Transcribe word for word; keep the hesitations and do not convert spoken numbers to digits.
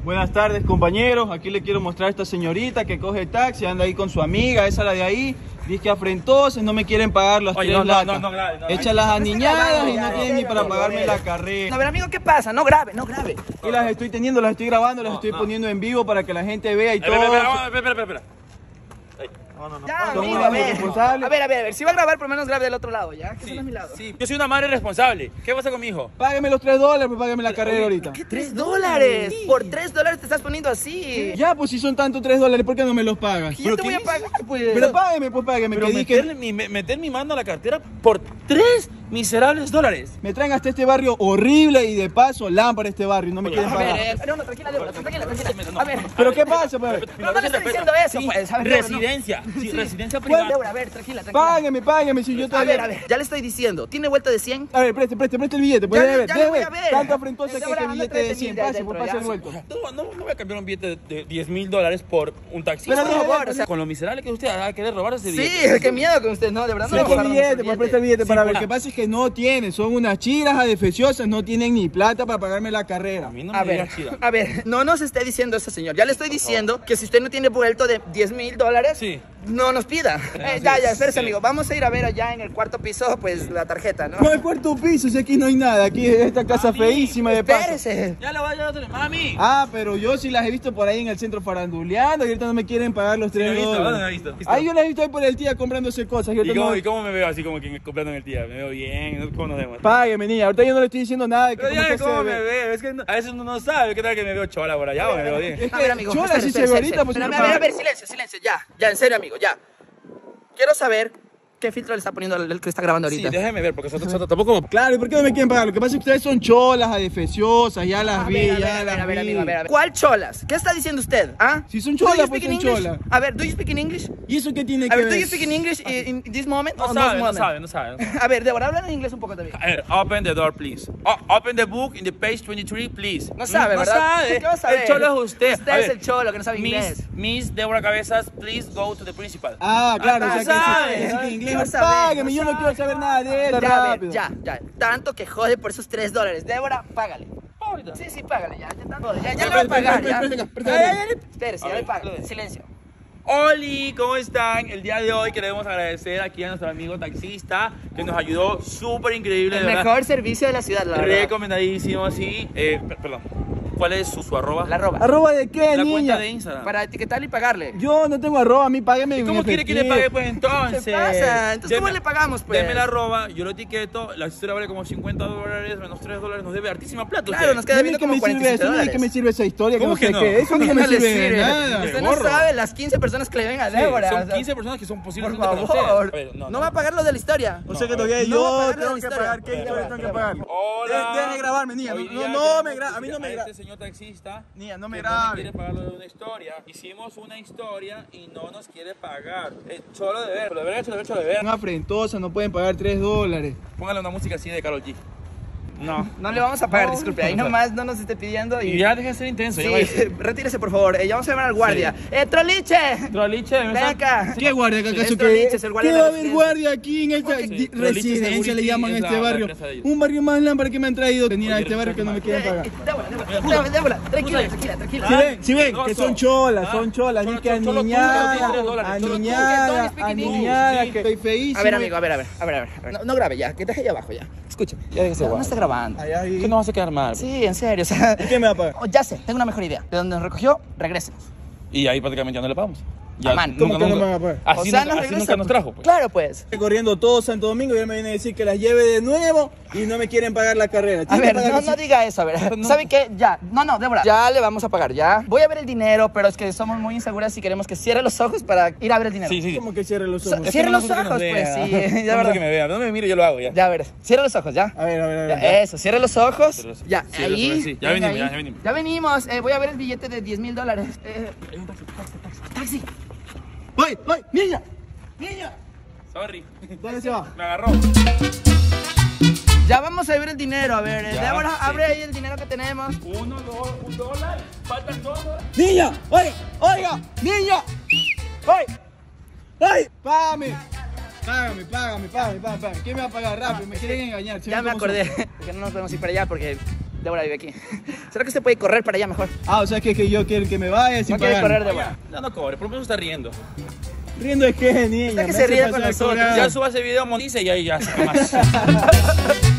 Buenas tardes, compañeros. Aquí le quiero mostrar a esta señorita que coge taxi, anda ahí con su amiga, esa la de ahí. Dice que afrentosos, no me quieren pagar las Oye, tres no, no, latas. no, no, grave, no, Echa las aniñadas y no ya, tienen ni para ya, pagarme ya. la carrera. A ver, amigo, ¿qué pasa? No grave, no grave. Aquí las estoy teniendo, las estoy grabando, las No, estoy no. poniendo en vivo para que la gente vea y Espera, todo. espera, espera, espera, espera, espera. No, no, no. Ya, Son amigo, unos a ver. irresponsables. A ver, a ver, a ver. Si va a grabar, por lo menos grabe del otro lado, ¿ya? Que Sí, son a mi lado. sí, yo soy una madre responsable. ¿Qué pasa con mi hijo? Págueme los tres dólares, pues págueme la carrera ahorita. ¿Qué tres dólares? Por tres dólares te estás poniendo así. Ya, pues si son tanto tres dólares, ¿por qué no me los pagas? Yo te voy a pagar, pues. Pero págueme, pues págueme. Pero que di que meter, mi, me- meter mi mano a la cartera por tres miserables dólares. me traen hasta este barrio horrible y de paso lámpara este barrio y no me quieren A ver, pagar. eh, no, no, tranquila, Débora, tranquila, tranquila. A ver. ¿Pero qué pasa, pues? No, no le estoy diciendo eso, Sí, pues. A ver, Débora, no. residencia, sí, residencia Pues, privada. Débora, a ver, tranquila, tranquila. Págueme, págueme, si yo A todavía... ver, a ver, ya le estoy diciendo. ¿Tiene vuelta de cien? A ver, preste, preste, preste el billete, pues Ya, debe ver, ya lo debe voy ver. a ver. Tanto afrentosa que Débora, este anda, billete de tráete cien, mil de pase, pues adentro, pase el ya. vuelto. No, no, no voy a cambiar un billete de diez mil dólares por un taxista. Pero Por no, favor, no, o sea, Con lo miserable que usted va a querer robar ese sí, billete. qué miedo con usted, no, de verdad no. Presta el robaron billete, nuestro pues presta el billete Sí, para ver. hola. Lo que pasa es que no tienen, son unas chiras adefesiosas, no tienen ni plata para pagarme la carrera. A mí no A me ver, digas chida. a ver, no nos esté diciendo eso, señor. Ya le estoy diciendo que si usted no tiene vuelto de diez mil dólares, Sí. no nos pida. Eh, Así ya, es, ya, espérese, sí. amigo. Vamos a ir a ver allá en el cuarto piso, pues, la tarjeta, ¿no? No hay cuarto piso, si aquí no hay nada, aquí es esta casa Mami, feísima de paso. Espérese. Ya le voy a llevar otro. Mami. Ah, pero yo sí las he visto por ahí en el centro faranduleando y ahorita no me quieren pagar los ¿Lo he tres visto? ¿Dónde lo he dólares. visto? Ahí yo las he visto ahí por el tía comprándose cosas. Y ¿Y ahorita cómo, no... ¿Y cómo me veo así como que comprando en el día? ¿Me veo bien? ¿Cómo nos vemos? Págueme, niña, ahorita yo no le estoy diciendo nada de que Pero cómo dígame usted cómo se me ve. veo. Es que no- a veces uno no sabe. ¿Qué tal que me veo chola por allá o me veo bien? Es A que ver, amigo. chola espere, sí se espere, ve espere, ahorita, pues espere. no A ver, a paga. ver, silencio, silencio, ya. Ya, en serio, amigo, ya. Quiero saber qué filtro le está poniendo el que está grabando Sí, ahorita. déjeme ver, porque eso, eso tampoco... Claro, ¿y por qué no me quieren pagar? Lo que pasa es que ustedes son cholas, adefesiosas, ya las A vi, ver, a ver, ya a ver, las a ver, vi. amigo, a ver, a ver. ¿Cuál cholas? ¿Qué está diciendo usted? ¿Ah? Si son Do you cholas, pues speak in son English? cholas. A ver, do you speak in English? ¿Y eso qué tiene A que ver, do ver? you speak in English in, in this moment? No or sabe, no moment? sabe, no sabe. no sabe. A ver, Débora, habla en inglés un poco también. A ver, open the door, please. O- open the book in the page twenty-three, please. No sabe, no ¿verdad? sabe. ¿Qué va a saber? El cholo es usted. Usted A es ver, el cholo que no sabe Miss, inglés. Miss Débora Cabezas, please go to the principal. Ah, claro, Ah, o sea que sabe, sí, sabe. que inglés ¿Qué no vas a ver? págueme, No yo no sabe. quiero saber nada de él, Ya, a ver, rápido. ya, ya. Tanto que jode por esos tres dólares. Débora, págale. Ahorita. Sí, sí, págale, ya. Ya, tanto, ya, ya Espera, le va a espera, pagar, espera, ya. espera, espera, Ya, ya, espera. ya, Espérese, A ya le ver, pago. lo- Silencio. Oli, ¿cómo están? El día de hoy queremos agradecer aquí a nuestro amigo taxista que nos ayudó súper increíble. El de verdad. mejor servicio de la ciudad, la verdad. Recomendadísimo, sí. Eh, per- perdón. ¿Cuál es su, su arroba? La arroba. ¿Arroba de qué, La niña? cuenta de Instagram. Para etiquetarle y pagarle. Yo no tengo arroba, a mí págueme en ¿Cómo quiere que le efectivo. pague pues entonces? ¿Qué pasa? Entonces, ¿cómo Deme- le pagamos, pues? Deme la arroba, yo lo etiqueto, la historia vale como cincuenta dólares, menos tres dólares, nos debe hartísima plata. Claro, usted. nos ¿Y queda a mí viendo qué me como sirve cuarenta y siete eso? ¿A mí dólares. qué me sirve esa historia? Que ¿Cómo no que sé no? qué. Eso a mí no me ¿Cómo le sirve de sirve? nada. Usted De no gorro. sabe las quince personas que le ven a Sí, Débora. son o sea, quince personas que son Por posiblemente con favor. ustedes. A ver, no, va a pagar lo de la historia. O sea que No, todavía no va a yo pagar la tengo que historia. pagar. ¿Qué historia tengo que pagar? Hola. Dejen de grabarme, niña. Hoy No, día no, no tenemos me gra- a mí no me a gra- este señor taxista. Niña, no me que grabe. No quiere pagar lo de una historia. Hicimos una historia y no nos quiere pagar. Eh, solo de ver, lo de ver, hecho de ver, hecho de ver. Una afrentosa, no pueden pagar tres dólares. Póngale una música así de Karol G. No. No le vamos a pagar, No, disculpe. Ahí nomás no nos esté pidiendo y... Y ya deje de ser intenso. Sí, ya vaya. retírese, por favor. Eh, ya vamos a llamar al guardia. ¡Eh, Troliche! Troliche, Ven acá. ¿Qué guardia que acaso Es que Troliche, es el guardia ¿Qué de va a la haber residencia. guardia aquí en esta Sí, di- Troliche residencia le Security llaman a es este la- la barrio? empresa de ellos. Un barrio más lámpara que me han traído venir a Oye, este barrio que no me quieren Eh, pagar. eh, Débora, Débora, Débora, Débora, tranquila, tranquila, tranquila. Si ven, si ven, No, que son- son cholas, ah, son cholas, solo- ni que solo tú, aniñada, que tres dólares, solo tú, aniñada, que don't speak aniñada, English. que estoy feísimo. A ver, amigo, a ver, a ver, a ver, a ver. a ver. No, no grabe ya, que deje ahí abajo ya. Escúchame. Ya déjese No, no guay. está grabando. Allá ahí. ¿Qué nos hace quedar mal? Sí, en serio, o sea... ¿Y qué me va a pagar? Oh, ya sé, tengo una mejor idea. De donde nos recogió, regrésenos. Y ahí prácticamente ya no le pagamos. A mano. ¿Cómo que no me van a pagar? Así, o sea, nunca, nos así regresa. nunca nos trajo. Pues. Claro, pues. Estoy corriendo todo Santo Domingo y ahora me vienen a decir que las lleve de nuevo y no me quieren pagar la carrera. A Tienen ver, que pagar no, que no sí. diga eso, a ver. No. ¿Sabe qué? Ya. No, no, Débora. Ya le vamos a pagar, ya. Voy a ver el dinero, pero es que somos muy inseguras y queremos que cierre los ojos para ir a ver el dinero. Sí, sí, sí. ¿Cómo que cierre los So- ojos? Es que Cierre no los me gusta que ojos, nos pues, vea. sí, No ya, me gusta verdad. que me vea. No me mire, yo lo hago ya. Ya, a ver. Cierre los ojos, ya. A ver, a ver, a ver. Ya, eso, cierre los ojos. Cierre los- Ya, cierre los ahí. ojos, sí. Ya venga venimos, ahí. ya venimos. Ya venimos. Eh, voy a ver el billete de diez mil dólares. Eh, Hay un taxi, taxi, taxi. taxi. ¡Voy, voy! ¡Niña! ¡Niña! Sorry. ¿Dónde se va? Me agarró. Ya vamos a ver el dinero. A ver, eh, Ya, Débora, sí. abre ahí el dinero que tenemos. Uno, dos, un dólar. Faltan dos dólares. ¡Niña! ¡Oiga! ¡Oiga! ¡Niña! ¡Oye! ¡Oye! ¡Págame! Págame, págame, págame, págame, págame. ¿Quién me va a pagar rápido? Me quieren engañar. ¿sí Ya ven me cómo acordé son? que no nos podemos ir para allá porque Débora vive aquí. ¿Será que usted puede correr para allá mejor? Ah, o sea, que, que yo quiero que me vaya sin No quiere pagar. correr, Débora. Ya no cobre, por lo menos está riendo. Riendo es que, niña. Está que me se hace ríe pasar con a nosotros. cobrar. Ya suba ese video, monetice y ahí ya, más.